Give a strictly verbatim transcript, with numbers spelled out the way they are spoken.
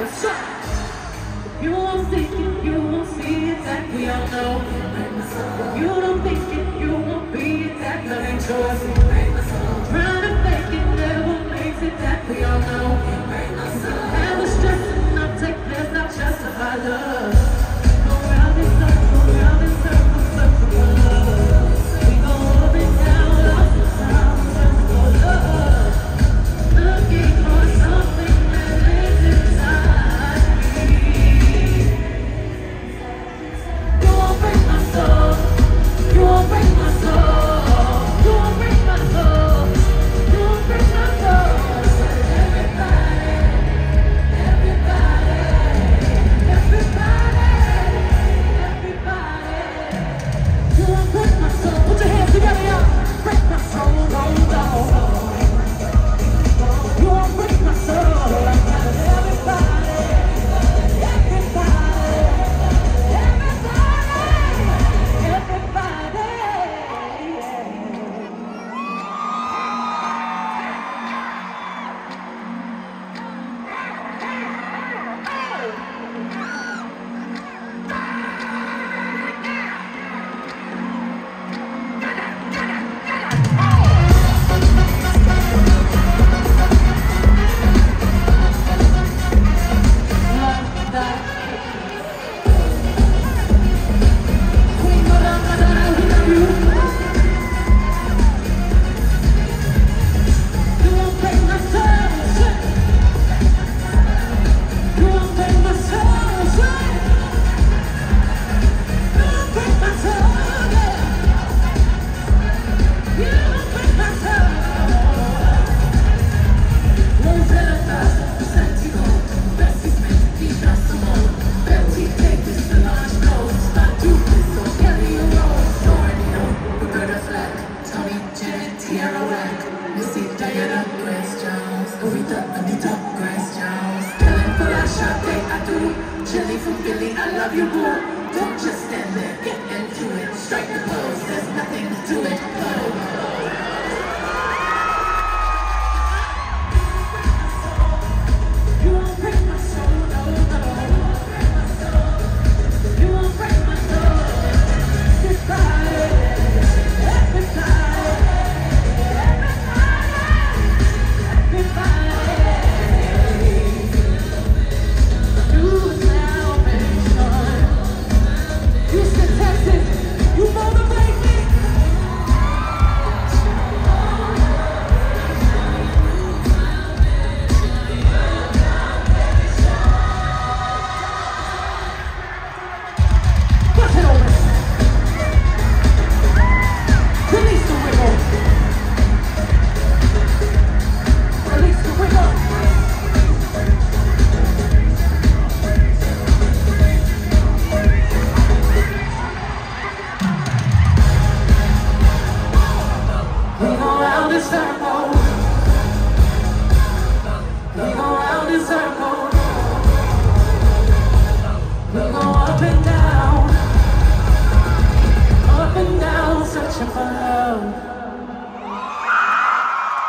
You won't think it, you won't see it, that we all know. You don't think it, you won't be it, that love ain't yours. Trying to fake it never makes it, that we all know. And the stress enough, take this, not justify love. Go round in circles, round in circles, circle for love. We go up and down, lost and found, searching for love. Looking for something that lives inside me. You won't break my soul. You won't break my soul. You won't break my soul. You won't break my soul. Everybody, everybody, everybody, everybody. You won't break my soul. Put your hands together, y'all. Break my soul, no, no. You won't break my soul. Everybody, everybody, everybody, Chili from Philly, I love you, boo. Don't just stand there, get into it. Strike the pose, there's nothing to it. Oh. You won't break my soul, no, no. You won't break my soul. Everybody, everybody, everybody, everybody. You Houston, Texas, you motivate me. Push it over. Release the wiggle. Release the wiggle. We go round and circle.